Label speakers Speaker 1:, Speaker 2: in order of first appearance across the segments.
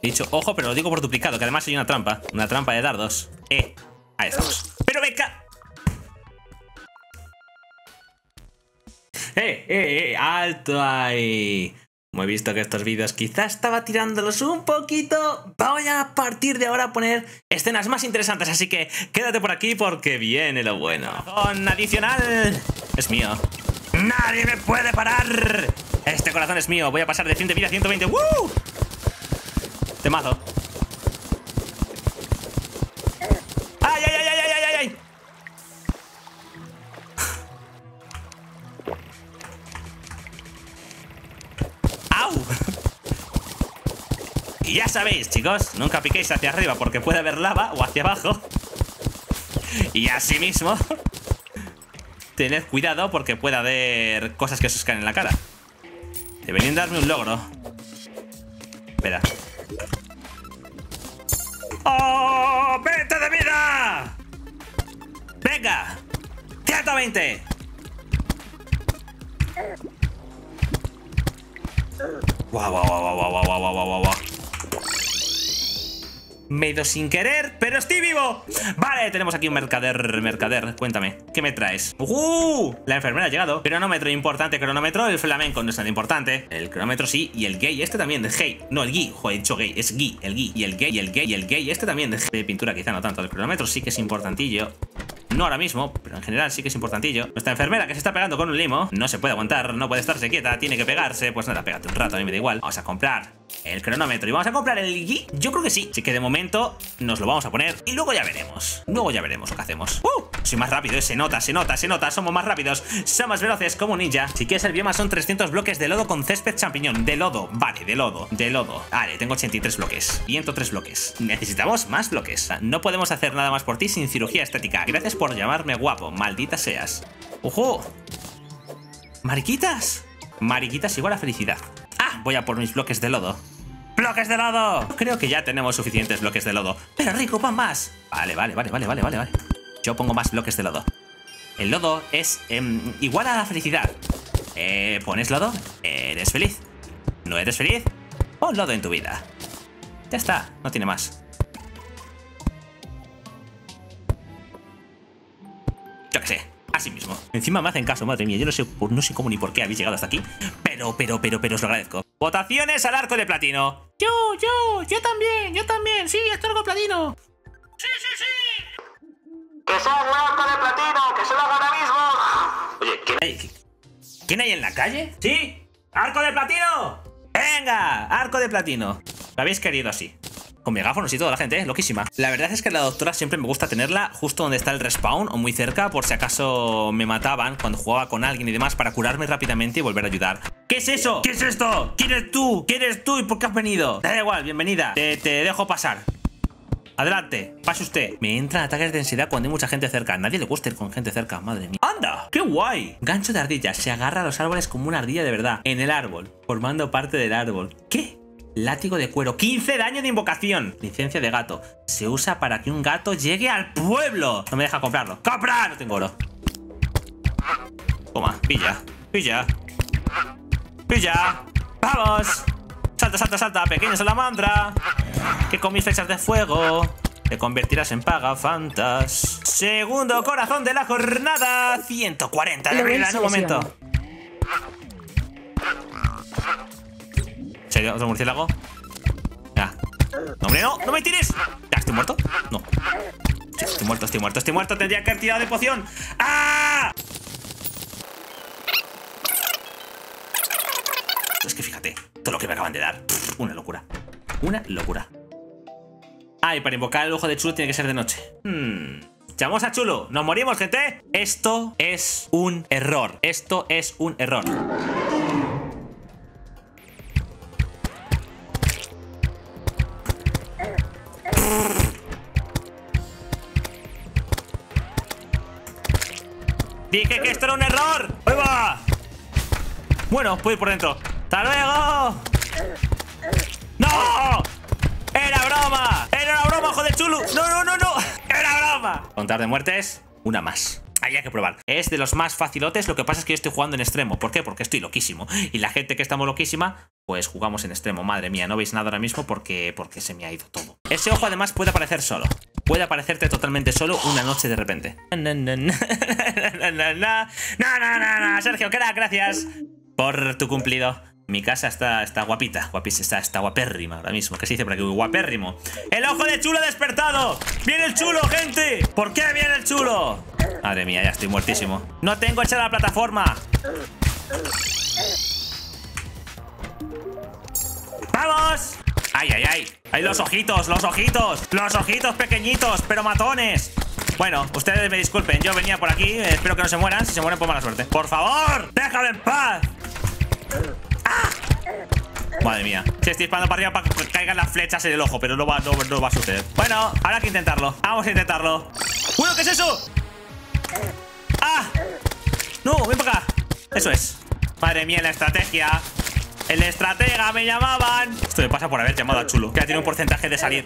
Speaker 1: He dicho, ojo, pero lo digo por duplicado, que además hay una trampa. Una trampa de dardos. Ahí estamos. ¡Pero venga! ¡Alto ahí! Como he visto que estos vídeos quizás estaba tirándolos un poquito, voy a partir de ahora a poner escenas más interesantes, así que quédate por aquí porque viene lo bueno. Corazón adicional es mío. ¡Nadie me puede parar! Este corazón es mío. Voy a pasar de 100 de vida a 120. ¡Woo! Te mazo. ¡Ay, ay, ay, ay, ay, ay, ay! ¡Au! Y ya sabéis, chicos, nunca piquéis hacia arriba porque puede haber lava o hacia abajo. Y asimismo, tened cuidado porque puede haber cosas que os caen en la cara. Deberían darme un logro. Espera. ¡Oh! ¡20 de vida! ¡Venga! ¡120! ¡Guau, guau, guau, guau, guau, guau, guau, guau, guau! Me he ido sin querer, pero estoy vivo. Vale, tenemos aquí un mercader, cuéntame, ¿qué me traes? La enfermera ha llegado. Cronómetro importante, cronómetro. El flamenco no es nada importante. El cronómetro sí, y el gay este también, de gay. No, el gay, joder, he dicho gay, es gay, el gay. Y el gay, y el gay, y el gay este también, de pintura quizá no tanto. El cronómetro sí que es importantillo. No ahora mismo, pero en general sí que es importantillo. Nuestra enfermera que se está pegando con un limo no se puede aguantar, no puede estarse quieta, tiene que pegarse. Pues nada, pégate un rato, a mí me da igual. Vamos a comprar el cronómetro y vamos a comprar el gui. Yo creo que sí. Así que de momento nos lo vamos a poner y luego ya veremos. Luego ya veremos lo que hacemos. Soy más rápido, se nota, se nota, se nota. Somos más rápidos, somos veloces como un ninja. Si quieres el bioma son 300 bloques de lodo con césped champiñón. De lodo, vale, de lodo, de lodo. Vale, tengo 83 bloques, 103 bloques. Necesitamos más bloques. No podemos hacer nada más por ti sin cirugía estética. Gracias por llamarme guapo, maldita seas. ¡Ojo! ¡Mariquitas! Mariquitas igual a felicidad. Voy a por mis bloques de lodo. ¡Bloques de lodo! Creo que ya tenemos suficientes bloques de lodo. Pero rico, pon más. Vale. Yo pongo más bloques de lodo. El lodo es igual a la felicidad. ¿Pones lodo? ¿Eres feliz? ¿No eres feliz? Pon lodo en tu vida. Ya está, no tiene más. Yo qué sé. Así mismo. Encima me hacen caso, madre mía. Yo no sé cómo ni por qué habéis llegado hasta aquí. Pero os lo agradezco. Votaciones al arco de platino. Yo también. Sí, hasta arco de platino. Sí.
Speaker 2: ¡Que sea el arco de platino! ¡Que se lo haga ahora mismo!
Speaker 1: Oye, ¿quién hay en la calle? Sí, arco de platino. Venga, arco de platino. Lo habéis querido así. Con megáfonos y toda la gente, loquísima. La verdad es que la doctora siempre me gusta tenerla justo donde está el respawn o muy cerca por si acaso me mataban cuando jugaba con alguien y demás para curarme rápidamente y volver a ayudar. ¿Qué es eso? ¿Qué es esto? ¿Quién eres tú? ¿Quién eres tú y por qué has venido? Da igual, bienvenida. Te dejo pasar. Adelante, pase usted. Me entran ataques de ansiedad cuando hay mucha gente cerca. A nadie le gusta ir con gente cerca, madre mía. ¡Anda! ¡Qué guay! Gancho de ardilla. Se agarra a los árboles como una ardilla de verdad. En el árbol, formando parte del árbol. ¿Qué? Látigo de cuero, 15 daño de invocación. Licencia de gato, se usa para que un gato llegue al pueblo. No me deja comprarlo. ¡Compra! No tengo oro. Toma, pilla. ¡Vamos! Salta, pequeña salamandra. Que con mis flechas de fuego te convertirás en pagafantas. Segundo corazón de la jornada. 140 de vida en un momento. ¿Serio? ¿Otro murciélago? Ya. No, hombre, no me tires. ¿Ya estoy muerto? No. Sí, estoy muerto. Tendría que haber tirado de poción. ¡Ah! Es que fíjate, todo lo que me acaban de dar. Una locura. Y para invocar el ojo de Chulo tiene que ser de noche. Llamamos a Chulo. ¿Nos morimos, gente? Esto es un error. Dije que esto era un error. ¡Ahí va! Bueno, puedo ir por dentro. ¡Hasta luego! ¡No! ¡Era broma! ¡Joder, Chulu! ¡No! ¡Era broma! Contar de muertes, una más. Hay que probar. Es de los más facilotes. Lo que pasa es que yo estoy jugando en extremo. ¿Por qué? Porque estoy loquísimo. Y la gente que estamos loquísima Pues jugamos en extremo, madre mía, no veis nada ahora mismo porque se me ha ido todo. Ese ojo además puede aparecer solo. Puede aparecerte totalmente solo una noche de repente. No, Sergio, crack, gracias por tu cumplido. Mi casa está guapita, está guapérrima ahora mismo. ¿Qué se dice por aquí? Guapérrimo. ¡El ojo de chulo ha despertado! ¡Viene el chulo, gente! ¿Por qué viene el chulo? Madre mía, ya estoy muertísimo. ¡No tengo hecha la plataforma! ¡Vamos! ¡Ay, ay, ay! ¡Ay, los ojitos, los ojitos! ¡Los ojitos pequeñitos, pero matones! Bueno, ustedes me disculpen, yo venía por aquí. Espero que no se mueran. Si se mueren, pues mala suerte. ¡Por favor! ¡Déjame en paz! ¡Ah! Madre mía. Si estoy disparando para arriba para que caigan las flechas en el ojo, pero no va a suceder. Bueno, habrá que intentarlo. Vamos a intentarlo. ¡Uy, qué es eso! ¡Ah! ¡No, ven para acá! Eso es. Madre mía, la estrategia. El estratega me llamaban. Esto me pasa por haber llamado a Chulo, que ya tiene un porcentaje de salir.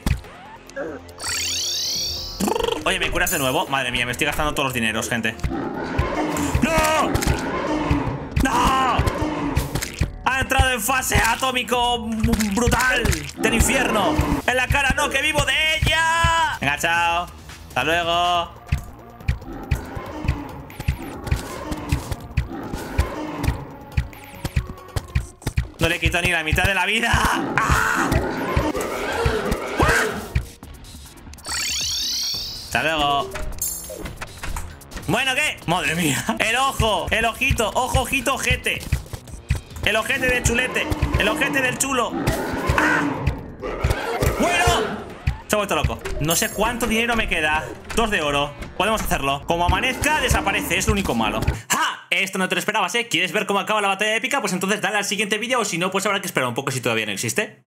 Speaker 1: Oye, ¿me curas de nuevo? Madre mía, me estoy gastando todos los dineros, gente. ¡No! ¡No! Ha entrado en fase atómico brutal del infierno. En la cara no, que vivo de ella. Venga, chao. Hasta luego. No le quito ni la mitad de la vida. ¡Ah! Hasta luego. Bueno, ¿qué? Madre mía. El ojo, el ojito, ojo, ojito, ojete. El ojete del chulete. El ojete del chulo. ¡Ah! ¡Bueno! Se ha vuelto loco. No sé cuánto dinero me queda. 2 de oro. Podemos hacerlo. Como amanezca, desaparece. Es lo único malo. ¡Ja! Esto no te lo esperabas, ¿eh? ¿Quieres ver cómo acaba la batalla épica? Pues entonces dale al siguiente vídeo. O si no, pues habrá que esperar un poco si todavía no existe.